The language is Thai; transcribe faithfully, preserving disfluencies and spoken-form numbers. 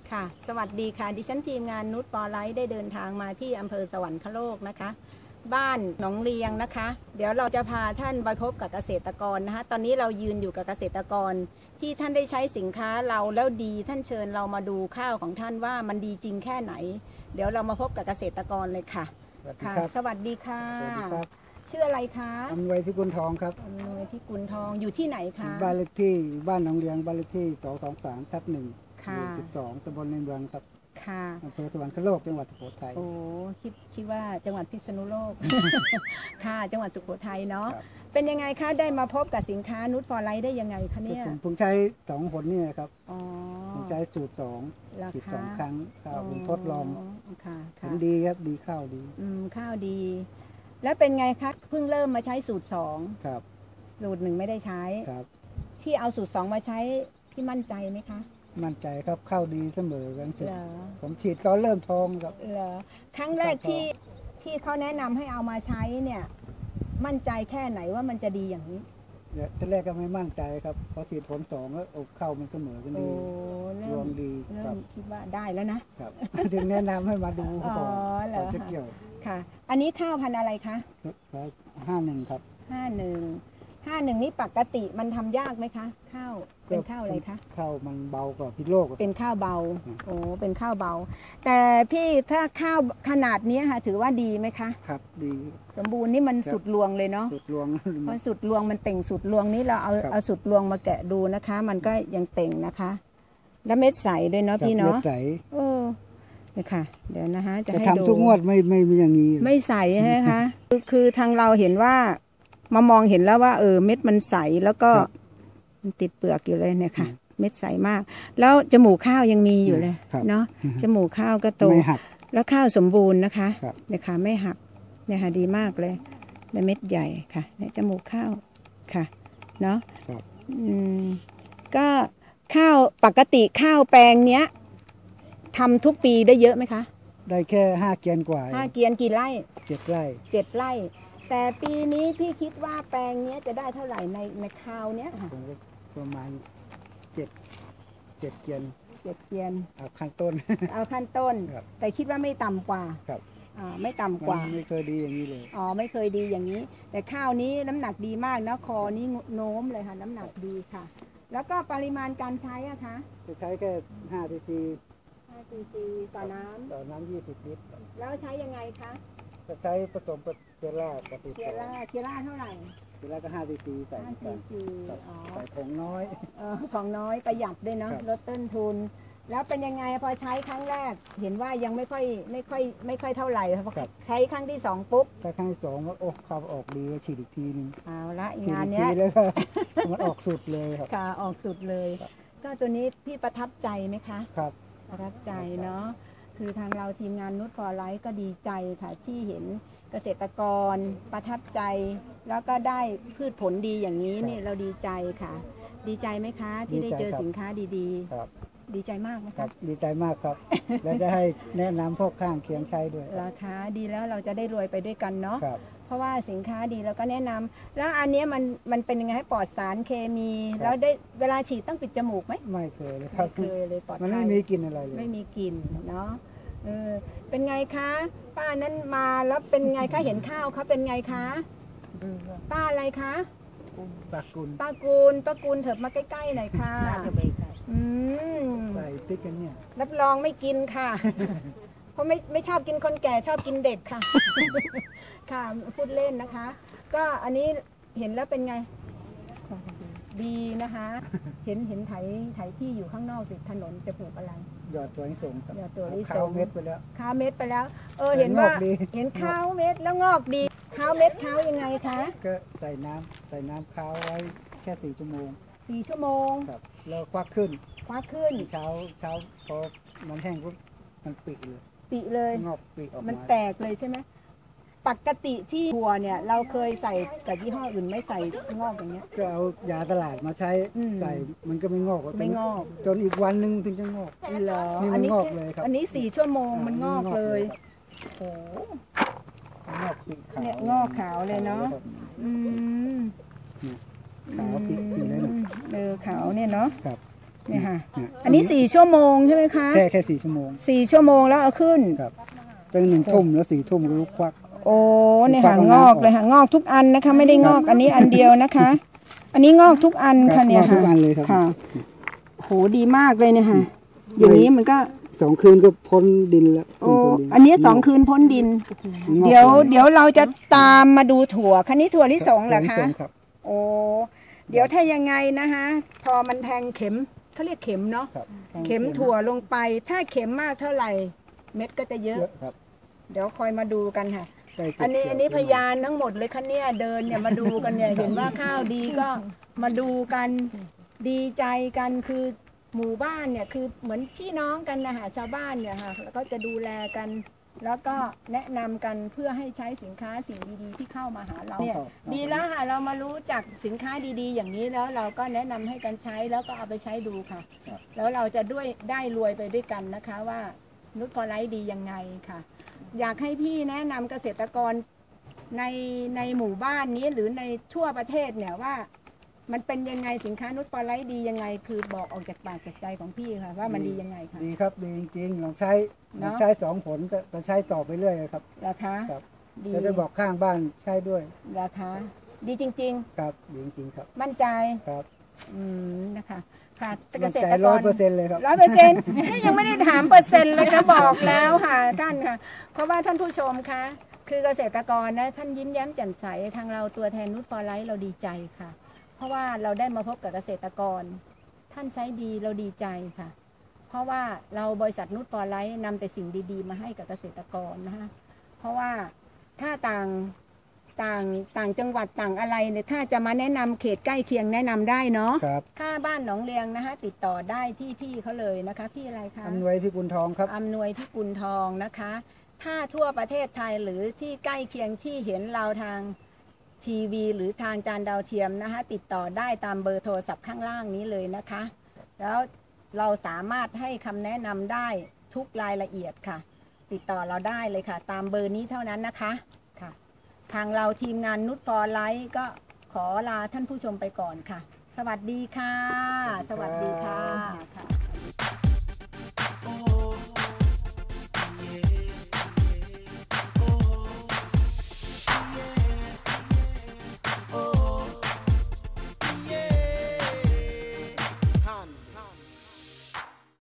ค่ะสวัสดีค่ะดิฉันทีมงานนุชปอไลท์ได้เดินทางมาที่อำเภอสวรรคโลกนะคะบ้านหนองเลียงนะคะเดี๋ยวเราจะพาท่านไปพบกับเกษตรกรนะคะตอนนี้เรายืนอยู่กับเกษตรกรที่ท่านได้ใช้สินค้าเราแล้วดีท่านเชิญเรามาดูข้าวของท่านว่ามันดีจริงแค่ไหนเดี๋ยวเรามาพบกับเกษตรกรเลยค่ะค่ะสวัสดีค่ะสวัสดีครับชื่ออะไรคะอำนวยพิกุลทองครับอำนวยพิกุลทองอยู่ที่ไหนคะบ้านเลขที่บ้านหนองเลียงบ้านเลขที่สองสองสามทับหนึ่งค่ะสิบสองตำบลในเมืองครับค่ะอำเภอสวรรคโลกจังหวัดสุโขทัยโอ้คิดคิดว่าจังหวัดพิษณุโลก ค่ะจังหวัดสุโขทัยเนาะเป็นยังไงคะได้มาพบกับสินค้านุชฟอร์ไลท์ได้ยังไงคะเนี่ยผมผมใช้สองผลนี่ครับอ๋อผมใช้สูตรสองฉีดสองครั้งข้าวผมทดลองค่ะผลดีครับดีข้าวดีอืมข้าวดี แล้วเป็นไงคะเพิ่งเริ่มมาใช้สูตรสองครับสูตรหนึ่งไม่ได้ใช้ครับที่เอาสูตรสองมาใช้พี่มั่นใจไหมคะมั่นใจครับข้าวดีเสมอกันผมฉีดก็เริ่มทองครับเหรอครั้งแรกที่ที่เขาแนะนำให้เอามาใช้เนี่ยมั่นใจแค่ไหนว่ามันจะดีอย่างนี้ทีแรกก็ไม่มั่นใจครับพอฉีดผลสองแล้วอกเข้ามันเสมอกันดีรวมดีเริ่มคิดว่าได้แล้วนะครับถึงแนะนำให้มาดูก่อนก่อนจะเกี่ยวค่ะอันนี้ข้าวพันธุ์อะไรคะห้าหนึ่งครับห้าหนึ่งห้าหนึ่งนี่ปกติมันทำยากไหมคะข้าวเป็นข้าวอะไรคะข้าวมันเบากว่าพิโลกเป็นข้าวเบาโอ้เป็นข้าวเบาแต่พี่ถ้าข้าวขนาดนี้ค่ะถือว่าดีไหมคะครับดีสมบูรณ์นี่มันสุดรวงเลยเนาะสุดรวงเพราะสุดรวงมันเต่งสุดรวงนี้เราเอาเอาสุดรวงมาแกะดูนะคะ มันก็ยังเต่งนะคะแล้วเม็ดใสด้วยเนาะพี่เนาะเม็ดใสโอ้นี่ค่ะเดี๋ยวนะคะจะให้ดูทำทุกงวดไม่ไม่มีอย่างนี้ไม่ใสใช่ไหมคะคือทางเราเห็นว่ามามองเห็นแล้วว่าเออเม็ดมันใสแล้วก็มันติดเปลือกอยู่เลยเนี่ยค่ะเม็ดใสมากแล้วจมูกข้าวยังมีอยู่เลยเนาะจมูกข้าวก็โตแล้วข้าวสมบูรณ์นะคะเนี่ยค่ะไม่หักเนี่ยค่ะดีมากเลยในเม็ดใหญ่ค่ะเนี่ยจมูกข้าวค่ะเนาะอืมก็ข้าวปกติข้าวแปลงเนี้ยทำทุกปีได้เยอะไหมคะได้แค่ห้าเกียนกว่าห้าเกียนกี่ไร่เจ็ดไร่เจ็ดไร่แต่ปีนี้พี่คิดว่าแปลงนี้จะได้เท่าไหร่ในในคราวเนี้ยค่ะประมาณเจ็ดเจ็ดเกียนเจ็ดเกียนเอาขั้นต้นเอาขั้นต้นแต่คิดว่าไม่ต่ำกว่าครับอ่าไม่ต่ำกว่าไม่เคยดีอย่างนี้เลยอ๋อไม่เคยดีอย่างนี้แต่ข้าวนี้น้ำหนักดีมากนะคอนี้โน้มเลยค่ะน้ำหนักดีค่ะแล้วก็ปริมาณการใช้อะคะจะใช้แค่ห้าซีซีห้าซีซีต่อน้ำต่อน้ำยี่สิบลิตรแล้วใช้ยังไงคะจะใช้ผสมเจล่าปฏิเจล่าเจล่าเท่าไหร่เจล่าก็ห้าซีซีใส่ห้าซีซีใส่ของน้อยเออของน้อยประหยัดด้วยเนาะลดต้นทุนแล้วเป็นยังไงพอใช้ครั้งแรกเห็นว่ายังไม่ค่อยไม่ค่อยไม่ค่อยเท่าไหร่พอใช้ครั้งที่สองปุ๊บใช้ครั้งที่สองว่าโอ้ข้าวออกดีฉีดอีกทีนึงเอาละงานเนี้ยมันออกสุดเลยครับค่ะออกสุดเลยก็ตัวนี้พี่ประทับใจไหมคะครับประทับใจเนาะคือทางเราทีมงานนุชฟอร์ไลท์ก็ดีใจค่ะที่เห็นเกษตรกรประทับใจแล้วก็ได้พืชผลดีอย่างนี้นี่เราดีใจค่ะดีใจไหมคะที่ได้เจอสินค้าดีๆครับดีใจมากนะคะดีใจมากครับและจะให้แนะนำพวกข้างเคียงใช้ด้วยราคาดีแล้วเราจะได้รวยไปด้วยกันเนาะเพราะว่าสินค้าดีเราก็แนะนำแล้วอันนี้มันมันเป็นยังไงให้ปลอดสารเคมีแล้วได้เวลาฉีดต้องปิดจมูกไหมไม่เคยเลยครับไม่เคยเลยปลอดภัยมันไม่มีกลิ่นอะไรเลยไม่มีกลิ่นเนาะเออเป็นไงคะป้านั้นมาแล้วเป็นไงคะเห็นข้าวเขาเป็นไงคะป้าอะไรคะป้ากุลป้ากุลป้ากุลเถิบมาใกล้ๆหน่อยค่ะอืมใส่ติ๊กกันเนี่ยรับรองไม่กินค่ะเพราะไม่ไม่ชอบกินคนแก่ชอบกินเด็กค่ะค่ะพูดเล่นนะคะก็อันนี้เห็นแล้วเป็นไงดีนะคะเห็นเห็นไถไถที่อยู่ข้างนอกติดถนนจะปลูกอะไรหยอดตัวลิสงครับหยอดตัวลิสงข้าวเม็ดไปแล้วข้าวเม็ดไปแล้วเออเห็นว่าเห็นข้าวเม็ดแล้วงอกดีข้าวเม็ดข้าวยังไงคะก็ใส่น้ำใส่น้ำข้าวไว้แค่สี่ชั่วโมงสี่ชั่วโมงครับแล้วควักขึ้นควักขึ้นเช้าเช้าพอมันแห้งปุ๊บมันปิเลยปิเลยงอกปิออกมามันแตกเลยใช่ไหมปกติที่หัวเนี่ยเราเคยใส่กับยี่ห้ออื่นไม่ใส่งอกอย่างเงี้ยก็เอายาตลาดมาใช้ใส่มันก็ไม่งอกไม่งอกจนอีกวันนึงถึงจะงอกเหรออันนี้งอกเลยครับอันนี้สี่ชั่วโมงมันงอกเลยโอ้งอกปีขาวเนี่ยงอกขาวเลยเนาะอืมขาวปีปีเลยนะเออขาวเนี่ยเนาะครับอเนี่ยค่ะเนี่ยอันนี้สี่ชั่วโมงใช่ไหมคะแช่แค่สี่ชั่วโมงสี่ชั่วโมงแล้วเอาขึ้นครับตั้งหนึ่งทุ่มแล้วสี่ทุ่มก็ลุกควักโอ้เนี่ยค่ะควักงน้ำอกเลยค่ะงอกทุกอันนะคะ ไม่ได้งอกอันนี้อันเดียวนะคะ อันนี้งอกทุกอันครัค่ะบเนี่ยงอกทุค่ะกอันเลยครับค่ะโหดีมากเลยเนี่ยค่ะ อย่างนี้มันก็สองคืนก็พ้นดินแล้วโอ้พ้นดิอันนี้สองคืนพ้นดินงอกเดี๋ยวลเดี๋ยวเราจะตามมาดูถั่วคันนี้ถั่วลิสงเหรอถั่วลิคะสงครับโอ้เดี๋ยวถ้ายังไงนะคะพอมันแทงเข็มเขาเรียกเข็มเนาะครับเข็มถั่วลงไป ถ้าเข็มมากเท่าไหร่ เม็ดก็จะเยเยอะอะครับเดี๋ยวคอยมาดูกันค่ะใกล้เก็บอันนี้เกี่ยวอันนี้พยานทั้งหมดเลยค่ะเนี่ยเดินเนี่ยมาดูกันเนี่ย เห็นว่าข้าวดีก็มาดูกันดีใจกันคือหมู่บ้านเนี่ยคือเหมือนพี่น้องกันนะคะชาวบ้านเนี่ยค่ะแล้วก็จะดูแลกัน แล้วก็แนะนำกันเพื่อให้ใช้สินค้าสิ่งดีๆที่เข้ามาหาเราเนี่ยดีแล้วค่ะเรามารู้จักสินค้าดีๆ อย่างนี้แล้วเราก็แนะนำให้กันใช้แล้วก็เอาไปใช้ดูค่ะ แล้วเราจะด้วยได้รวยไปด้วยกันนะคะว่านุชพอไลท์ดียังไงค่ะ อยากให้พี่แนะนำเกษตรกรในในหมู่บ้านนี้หรือในทั่วประเทศเนี่ยว่า มันเป็นยังไงสินค้านุชพอไลท์ดียังไง คือบอกออกจากปากจากใจของพี่ค่ะว่ามันดียังไงค่ะดีครับดีจริงๆลองใช้เนลอะองใช้สองผลจะจะใช้ต่อไปเรื่อยครับราคาครับดีแล้วจะบอกข้างบ้านใช้ด้วยราคาดีจริงครับดีจริงๆครับๆ มั่นใจครับอืมนะคะค่ะเกมั่นษใจตรกร้อยรเปอร์เซ็นต์เลยครับร้อยเปอร์เซ็นต์นี่ยังไม่ได้ถามเปอร์เซ็นต์เลยนะบอกแล้วค่ะท่านค่ะ เพราะว่าท่านผู้ชมคะคือเกษตรกรนะท่านยิ้มแย้มแจ่มใสทางเราตัวแทนนุชฟอร์ไลท์เราดีใจค่ะ เพราะว่าเราได้มาพบกับเกษตรกร ท่านใช้ดีเราดีใจค่ะ เพราะว่าเราบริษัทนุชฟอร์ไลท์นำแต่สิ่งดีๆ มาให้กับเกษตรกรนะคะเพราะว่าถ้าต่างต่างต่างจังหวัดต่างอะไรเนี่ยถ้าจะมาแนะนำเขตใกล้เคียงแนะนำได้เนาะครับค่าบ้านหนองเลียงนะคะติดต่อได้ที่พี่เขาเลยนะคะพี่อะไรคะอำนวยพิกุลทองครับอำนวยพิกุลทองนะคะ ถ้าทั่วประเทศไทยหรือที่ใกล้เคียงที่เห็นเราทางทีวีหรือทางจานดาวเทียมนะคะติดต่อได้ตามเบอร์โทรศัพท์ข้างล่างนี้เลยนะคะ แล้วเราสามารถให้คำแนะนำได้ทุกรายละเอียดค่ะ ติดต่อเราได้เลยค่ะ ตามเบอร์นี้เท่านั้นนะคะค่ะ ทางเราทีมงานนุชฟอร์ไลท์ก็ขอลาท่านผู้ชมไปก่อนค่ะ สวัสดีค่ะ สวัสดีค่ะค่ะ